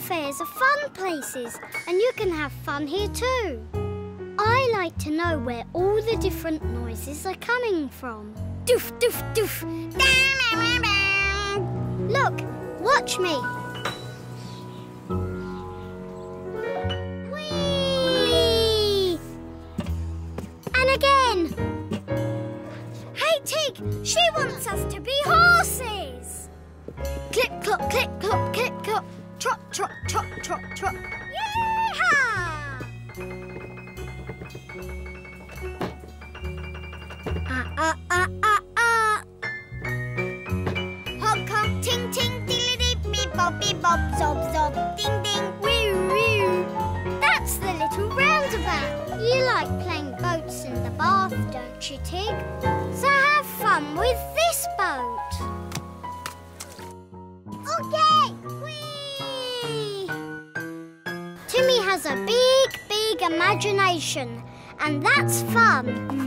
fairs are fun places, and you can have fun here too. I like to know where all the different noises are coming from. Doof, doof, doof. Look, watch me. Whee! And again. Hey, Tig, she wants us to be horses. Clip, clop, clip, clop, clip, clop. Trot, trot, trot, trot, trot. Yee-haw! Honk, honk, ting, ting, diddly-dee, bee-bob, bee-bob, zob, zob, ding, ding, wee-wee. That's the little roundabout. You like playing boats in the bath, don't you, Tig? So have fun with this boat. Okay, whee! Timmy has a big, big imagination, and that's fun.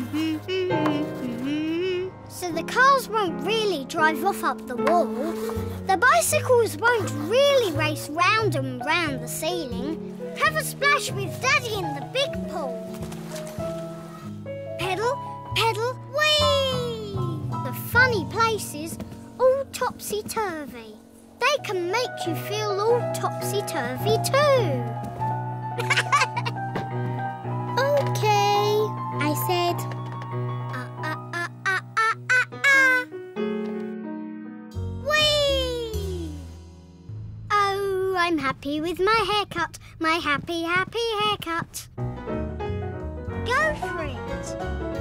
So the cars won't really drive off up the wall. The bicycles won't really race round and round the ceiling. Have a splash with Daddy in the big pool. Pedal, pedal, whee! The funny places, all topsy-turvy. They can make you feel all topsy-turvy too. Okay, I said. Whee! Oh, I'm happy with my haircut. My happy, happy haircut. Go for it.